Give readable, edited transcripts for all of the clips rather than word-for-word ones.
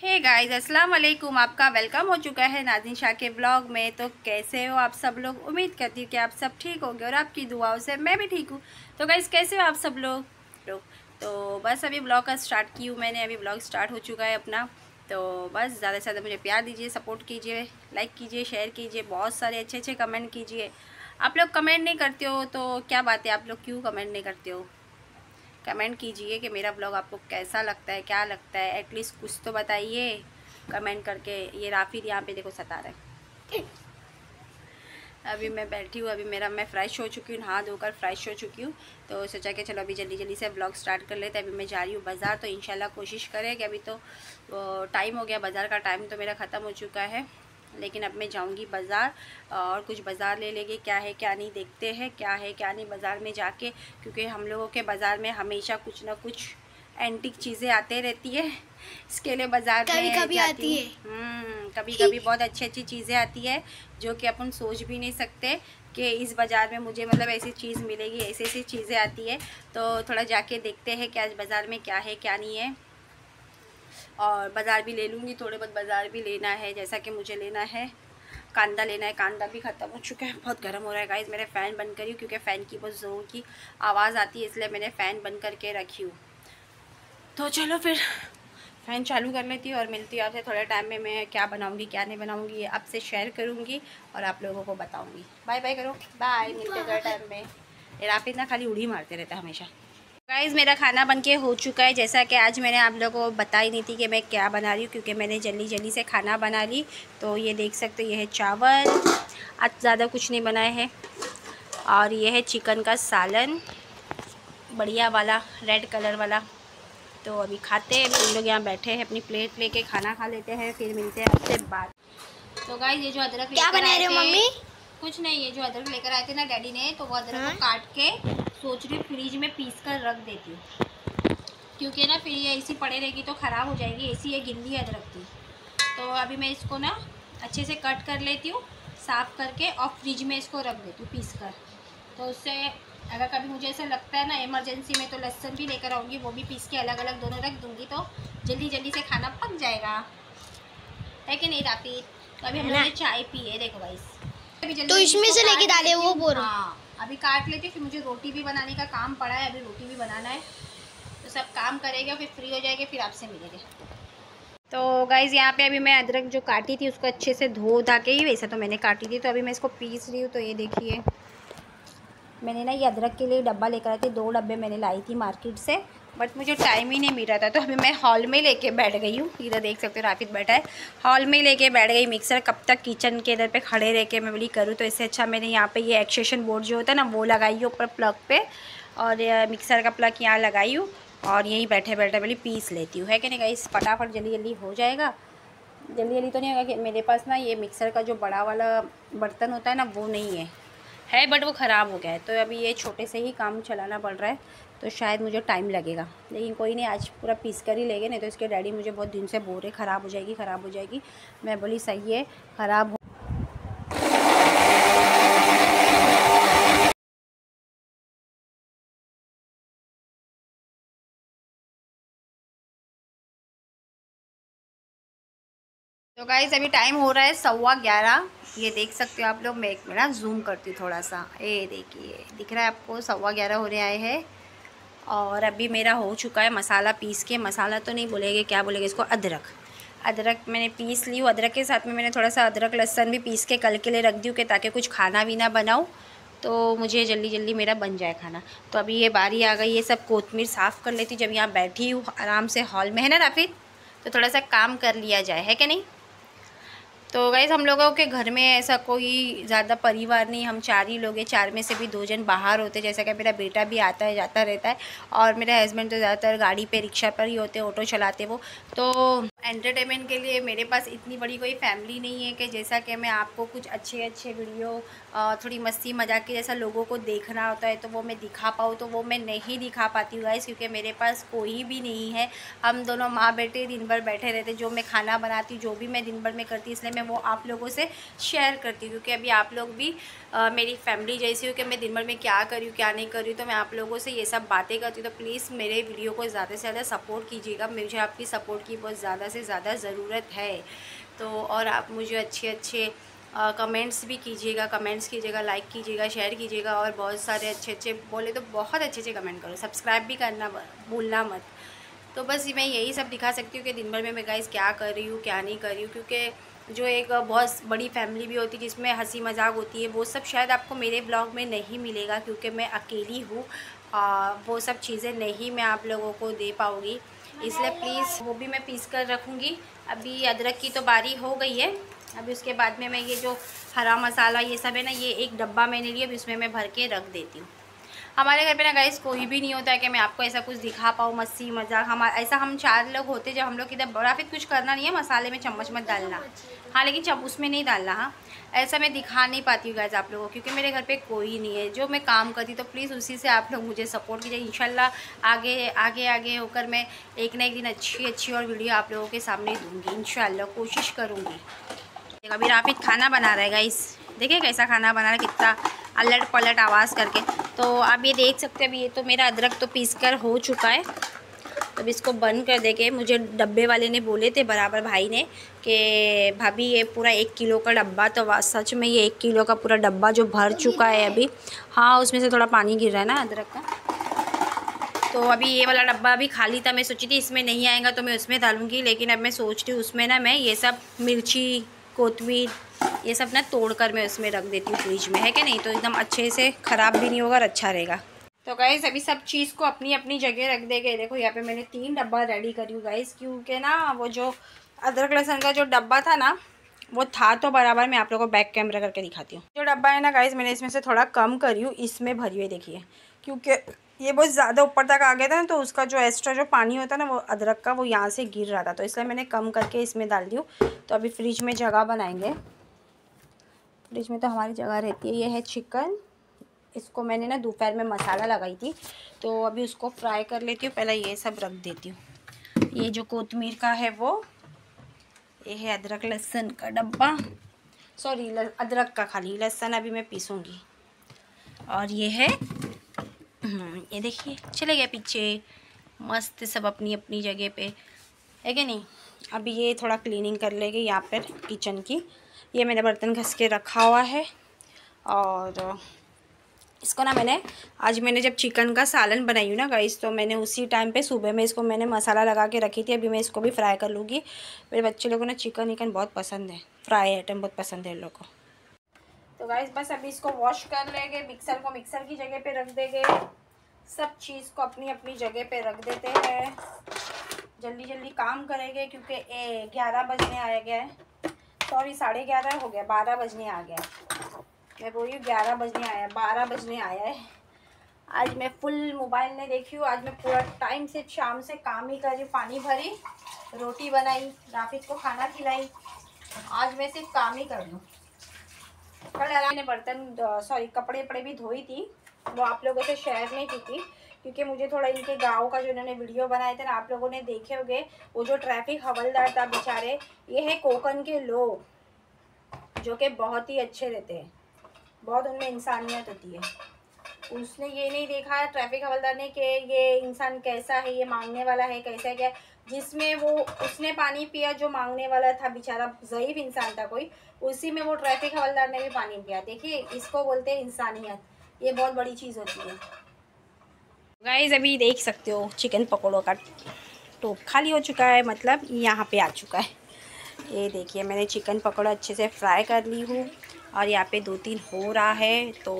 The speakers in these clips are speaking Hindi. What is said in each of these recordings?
हे गाइस, अस्सलाम वालेकुम। आपका वेलकम हो चुका है नाज़नीन शाह के ब्लॉग में। तो कैसे हो आप सब लोग? उम्मीद करती हूँ कि आप सब ठीक होंगे और आपकी दुआओं से मैं भी ठीक हूँ। तो गाइस, कैसे हो आप सब लोग? तो बस अभी ब्लॉग का स्टार्ट की हूँ मैंने। अभी ब्लॉग स्टार्ट हो चुका है अपना। तो बस ज़्यादा से ज़्यादा मुझे प्यार दीजिए, सपोर्ट कीजिए, लाइक कीजिए, शेयर कीजिए, बहुत सारे अच्छे अच्छे कमेंट कीजिए। आप लोग कमेंट नहीं करते हो तो क्या बात है, आप लोग क्यों कमेंट नहीं करते हो? कमेंट कीजिए कि मेरा ब्लॉग आपको कैसा लगता है, क्या लगता है, एटलीस्ट कुछ तो बताइए कमेंट करके। ये राफिद यहाँ पे देखो सता रहा है। अभी मैं बैठी हूँ, अभी मैं फ़्रेश हो चुकी हूँ, नहा धोकर फ़्रेश हो चुकी हूँ। तो सोचा कि चलो अभी जल्दी जल्दी से ब्लॉग स्टार्ट कर लेते हैं। अभी मैं जा रही हूँ बाज़ार, तो इंशाल्लाह कोशिश करें कि अभी तो टाइम हो गया, बाज़ार का टाइम तो मेरा ख़त्म हो चुका है। लेकिन अब मैं जाऊंगी बाज़ार और कुछ बाज़ार ले लेंगे, क्या है क्या नहीं, देखते हैं क्या है क्या नहीं बाज़ार में जाके। क्योंकि हम लोगों के बाज़ार में हमेशा कुछ ना कुछ एंटीक चीज़ें आते रहती है, इसके लिए बाज़ार में कभी जाती आती हूँ। है। कभी कभी बहुत अच्छी अच्छी चीज़ें आती है जो कि अपन सोच भी नहीं सकते कि इस बाज़ार में मुझे मतलब ऐसी चीज़ मिलेगी, ऐसी ऐसी चीज़ें आती है। तो थोड़ा जाके देखते हैं कि आज बाज़ार में क्या है क्या नहीं है। और बाज़ार भी ले लूँगी, थोड़े बहुत बाज़ार भी लेना है। जैसा कि मुझे लेना है कांदा, लेना है, कांदा भी ख़त्म हो चुका है। बहुत गर्म हो रहा है गाइस। मैंने फ़ैन बंद करी क्योंकि फ़ैन की बहुत ज़ोर की आवाज़ आती है, इसलिए मैंने फ़ैन बंद करके रखी हूँ। तो चलो फिर फ़ैन चालू कर लेती हूँ और मिलती हूँ आपसे थोड़े टाइम में। मैं क्या बनाऊँगी क्या नहीं बनाऊँगी ये आपसे शेयर करूँगी और आप लोगों को बताऊँगी। बाय बाय करो, बाय, मिलते हैं थोड़े टाइम में। ये राफिद ना खाली उड़ी मारते रहता है हमेशा। गाइज़, मेरा खाना बनके हो चुका है। जैसा कि आज मैंने आप लोगों को बताई नहीं थी कि मैं क्या बना रही हूँ, क्योंकि मैंने जल्दी जल्दी से खाना बना ली। तो ये देख सकते हो, ये है चावल, आज ज़्यादा कुछ नहीं बनाए हैं। और ये है चिकन का सालन, बढ़िया वाला रेड कलर वाला। तो अभी खाते हैं, हम लोग यहाँ बैठे हैं, अपनी प्लेट लेके खाना खा लेते हैं, फिर मिलते हैं आपसे बाद। तो गाइज़, ये जो अदरक क्या लेकर बना आए रहे हो थे, मम्मी? कुछ नहीं, ये जो अदरक लेकर आए थे ना डैडी ने, तो वो अदरक को काट के सोच रही हूँ फ्रिज में पीस कर रख देती हूँ। क्योंकि ना फिर ये ऐसी पड़े रहेगी तो ख़राब हो जाएगी, ऐसी ये गिल्ली अदरक थी। तो अभी मैं इसको ना अच्छे से कट कर लेती हूँ, साफ़ करके, और फ्रिज में इसको रख देती हूँ पीस कर। तो उससे अगर कभी मुझे ऐसा लगता है ना इमरजेंसी में, तो लहसुन भी लेकर आऊँगी, वो भी पीस के अलग अलग दोनों रख दूँगी, तो जल्दी जल्दी से खाना पक जाएगा, है कि नहीं राफी? तो अभी हम लोगों ने चाय पी है, देखो गाइस। अभी जल्दी तो जल्दी इसमें इसको से लेके काट डाले लेती वो हूँ। बोल रहा हूँ। हाँ, अभी काट लेती हूँ, फिर मुझे रोटी भी बनाने का काम पड़ा है, अभी रोटी भी बनाना है। तो सब काम करेंगे, फिर फ्री हो जाएंगे, फिर आपसे मिलेंगे। तो गाइज़, यहाँ पे अभी मैं अदरक जो काटी थी उसको अच्छे से धो धा के ही, वैसे तो मैंने काटी थी, तो अभी मैं इसको पीस रही हूँ। तो ये देखिए, मैंने ना ये अदरक के लिए डब्बा लेकर आई थी, 2 डब्बे मैंने लाई थी मार्केट से, बट मुझे टाइम ही नहीं मिल रहा था। तो अभी मैं हॉल में लेके बैठ गई हूँ। इधर देख सकते हो राफिद बैठा है, हॉल में लेके बैठ गई मिक्सर। कब तक किचन के इधर पे खड़े रह के मैं बोली करूँ, तो इससे अच्छा मैंने यहाँ पे ये एक्सटेंशन बोर्ड जो होता है ना, वो लगाई है ऊपर प्लग पे, और मिक्सर का प्लग यहाँ लगाई हूँ, और यहीं बैठे बैठे बोली पीस लेती हूँ, है कि नहीं गाइस? फटाफट जल्दी जल्दी हो जाएगा। जल्दी जल्दी तो नहीं होगा कि मेरे पास ना ये मिक्सर का जो बड़ा वाला बर्तन होता है ना, वो नहीं है, बट वो ख़राब हो गया है। तो अभी ये छोटे से ही काम चलाना पड़ रहा है, तो शायद मुझे टाइम लगेगा। लेकिन कोई नहीं, आज पूरा पीस कर ही लेंगे, नहीं तो इसके डैडी मुझे बहुत दिन से बोल रहे ख़राब हो जाएगी, ख़राब हो जाएगी। मैं बोली सही है, ख़राब हो। तो गाइस, अभी टाइम हो रहा है 11:15। ये देख सकते हो आप लोग। मैं एक मिनट ना जूम करती हूँ थोड़ा सा, ये देखिए, दिख रहा है आपको? 11:15 होने आए हैं। और अभी मेरा हो चुका है मसाला पीस के, मसाला तो नहीं बोलेंगे, क्या बोलेंगे इसको, अदरक। अदरक मैंने पीस ली हूँ। अदरक के साथ में मैंने थोड़ा सा अदरक लहसुन भी पीस के कल के लिए रख दी हूँ, कि ताकि कुछ खाना भी ना बनाऊँ, तो मुझे जल्दी जल्दी मेरा बन जाए खाना। तो अभी ये बारी आ गई, ये सब कोतमीर साफ़ कर लेती, जब यहाँ बैठी हूँ आराम से हॉल में, है ना राफिद? तो थोड़ा सा काम कर लिया जाए, है कि नहीं? तो गाइज़, हम लोगों के घर में ऐसा कोई ज़्यादा परिवार नहीं, हम 4 ही लोग हैं। 4 में से भी 2 जन बाहर होते हैं, जैसा कि मेरा बेटा भी आता है जाता रहता है, और मेरे हस्बैंड तो ज़्यादातर गाड़ी पे, रिक्शा पर ही होते हैं, ऑटो चलाते वो। तो एंटरटेनमेंट के लिए मेरे पास इतनी बड़ी कोई फैमिली नहीं है कि जैसा कि मैं आपको कुछ अच्छे अच्छे वीडियो, थोड़ी मस्ती मजाक के जैसा लोगों को देखना होता है, तो वो मैं दिखा पाऊँ, तो वो मैं नहीं दिखा पाती हूँ गाइस, क्योंकि मेरे पास कोई भी नहीं है। हम दोनों माँ बेटे दिन भर बैठे रहते, जो मैं खाना बनाती हूँ, जो भी मैं दिन भर में करती हूँ, इसलिए मैं मैं वो आप लोगों से शेयर करती हूँ, क्योंकि अभी आप लोग भी मेरी फैमिली जैसी हो कि मैं दिन भर में क्या कर रही हूँ क्या नहीं कर रही हूँ, तो मैं आप लोगों से ये सब बातें करती हूँ। तो प्लीज़ मेरे वीडियो को ज़्यादा से ज़्यादा सपोर्ट कीजिएगा, मुझे आपकी सपोर्ट की बहुत ज़्यादा से ज़्यादा ज़रूरत है। तो और आप मुझे अच्छे अच्छे कमेंट्स भी कीजिएगा, लाइक कीजिएगा, शेयर कीजिएगा, और बहुत सारे अच्छे अच्छे बोले तो बहुत अच्छे अच्छे कमेंट करो, सब्सक्राइब भी करना भूलना मत। तो बस मैं यही सब दिखा सकती हूँ कि दिन भर में मैं गाइस क्या कर रही हूँ क्या नहीं कर रही हूँ, क्योंकि जो एक बहुत बड़ी फैमिली भी होती है जिसमें हंसी मजाक होती है, वो सब शायद आपको मेरे ब्लॉग में नहीं मिलेगा, क्योंकि मैं अकेली हूँ। वो सब चीज़ें नहीं मैं आप लोगों को दे पाऊँगी, इसलिए प्लीज़ वो भी मैं पीस कर रखूँगी। अभी अदरक की तो बारी हो गई है, अभी उसके बाद में मैं ये जो हरा मसाला ये सब है ना, ये एक डब्बा मैंने लिया, अभी उसमें मैं भर के रख देती हूँ। हमारे घर पे ना गाइस कोई भी नहीं होता है कि मैं आपको ऐसा कुछ दिखा पाऊँ, मस्ती मजाक। हम 4 लोग होते जब हम लोग इधर बड़ा फिर कुछ करना नहीं है, मसाले में चम्मच मत डालना, हाँ लेकिन जब उसमें नहीं डालना, हाँ ऐसा मैं दिखा नहीं पाती हूँ गाइस आप लोगों को, क्योंकि मेरे घर पे कोई नहीं है जो मैं काम करती, तो प्लीज़ उसी से आप लोग मुझे सपोर्ट कीजिए। इंशाल्लाह आगे आगे आगे होकर मैं एक ना एक दिन अच्छी और वीडियो आप लोगों के सामने दूँगी, इंशाल्लाह कोशिश करूँगी। अभी राफिद खाना बना रहा है गाइस, देखिए कैसा खाना बना रहा है, कितना अलट पलट आवाज़ करके। तो आप ये देख सकते हैं, अभी ये तो मेरा अदरक तो पीस कर हो चुका है, अब इसको बंद कर देंगे। मुझे डब्बे वाले ने बोले थे बराबर भाई ने कि भाभी ये पूरा 1 किलो का डब्बा, तो सच में ये 1 किलो का पूरा डब्बा जो भर चुका है अभी। हाँ उसमें से थोड़ा पानी गिर रहा है ना अदरक का, तो अभी ये वाला डब्बा अभी खाली था। मैं सोची थी इसमें नहीं आएगा तो मैं उसमें डालूँगी, लेकिन अब मैं सोच रही हूँ उसमें ना मैं ये सब मिर्ची कोतमीर ये सब ना तोड़ कर मैं उसमें रख देती हूँ फ्रिज में, है कि नहीं, तो एकदम अच्छे से ख़राब भी नहीं होगा और अच्छा रहेगा। तो गाइस अभी सब चीज़ को अपनी अपनी जगह रख देंगे। देखो यहाँ पे मैंने 3 डब्बा रेडी करी हूँ गाइस, क्योंकि ना वो जो अदरक लहसुन का जो डब्बा था ना वो था तो बराबर। मैं आप लोगों को बैक कैमरा करके दिखाती हूँ। जो डब्बा है ना गाइस मैंने इसमें से थोड़ा कम करी हूँ, इसमें भरी हुई देखिए, क्योंकि ये बहुत ज़्यादा ऊपर तक आ गया था ना, तो उसका जो एक्स्ट्रा जो पानी होता है ना वो अदरक का वो यहाँ से गिर रहा था, तो इसलिए मैंने कम करके इसमें डाल दी हूँ। तो अभी फ्रिज में जगह बनाएंगे, फ्रिज में तो हमारी जगह रहती है। ये है चिकन, इसको मैंने ना दोपहर में मसाला लगाई थी, तो अभी उसको फ्राई कर लेती हूँ। पहले ये सब रख देती हूँ। ये जो कोतमीर का है वो, ये है अदरक लहसुन का डब्बा, सॉरी अदरक का खाली, लहसुन अभी मैं पीसूँगी। और ये है ये देखिए चले गए पीछे, मस्त सब अपनी अपनी जगह पे, है कि नहीं। अभी ये थोड़ा क्लीनिंग कर लेंगे यहाँ पर किचन की। ये मैंने बर्तन घस के रखा हुआ है, और इसको ना मैंने जब चिकन का सालन बनाई हूँ ना गाइस, तो मैंने उसी टाइम पे सुबह में इसको मैंने मसाला लगा के रखी थी। अभी मैं इसको भी फ्राई कर लूँगी। मेरे बच्चे लोगों ने चिकन विकन बहुत पसंद है, फ्राई आइटम बहुत पसंद है इन लोगों को। तो गाइस बस अभी इसको वॉश कर लेंगे, मिक्सर को मिक्सर की जगह पे रख देंगे, सब चीज़ को अपनी अपनी जगह पे रख देते हैं। जल्दी जल्दी काम करेंगे क्योंकि 11 बजने आ गया है, सॉरी 11:30 हो गया, 12 बजने आ गया है। मैं बोल रही हूँ 11 बजने आया, 12 बजने आया है। आज मैं फुल मोबाइल नहीं देखी हूँ, आज मैं पूरा टाइम से शाम से काम ही कर रही हूँ। पानी भरी, रोटी बनाई, राफिद को खाना खिलाई, आज मैं सिर्फ काम ही कर रही हूँ। कल मैंने कपड़े वपड़े भी धोई थी, वो आप लोगों से शेयर नहीं की थी, क्योंकि मुझे थोड़ा इनके गांव का जो इन्होंने वीडियो बनाए थे ना, आप लोगों ने देखे होंगे। वो जो ट्रैफिक हवलदार था बेचारे, ये है कोकन के लोग, जो कि बहुत ही अच्छे रहते हैं, बहुत उनमें इंसानियत होती है। उसने ये नहीं देखा ट्रैफिक हवलदार ने कि ये इंसान कैसा है, ये मांगने वाला है कैसा क्या। जिसमें वो उसने पानी पिया जो मांगने वाला था, बेचारा ज़ईफ इंसान था कोई, उसी में वो ट्रैफिक हवलदार ने भी पानी पिया। देखिए इसको बोलते हैं इंसानियत, ये बहुत बड़ी चीज़ होती है। गाइस अभी देख सकते हो चिकन पकौड़ों का टोप खाली हो चुका है, मतलब यहाँ पे आ चुका है। ये देखिए मैंने चिकन पकौड़ा अच्छे से फ्राई कर ली हूँ, और यहाँ पे 2-3 हो रहा है। तो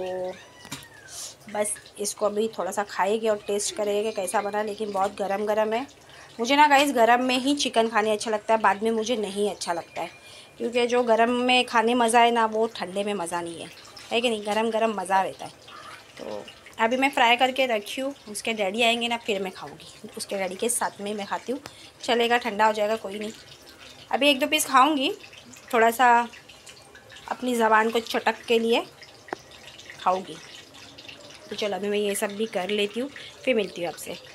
बस इसको अभी थोड़ा सा खाएंगे और टेस्ट करेंगे कैसा बना। लेकिन बहुत गरम गरम है। मुझे ना गाइस गरम में ही चिकन खाने अच्छा लगता है, बाद में मुझे नहीं अच्छा लगता है, क्योंकि जो गरम में खाने मज़ा है ना वो ठंडे में मज़ा नहीं है कि नहीं। गरम गरम मज़ा रहता है। तो अभी मैं फ्राई करके रखी हूँ, उसके डैडी आएंगे ना फिर मैं खाऊँगी, उसके डैडी के साथ में मैं खाती हूँ। चलेगा, ठंडा हो जाएगा, कोई नहीं। अभी 1-2 पीस खाऊँगी, थोड़ा सा अपनी ज़बान को चटक के लिए खाऊँगी। तो चलो अभी मैं ये सब भी कर लेती हूँ, फिर मिलती हूँ आपसे।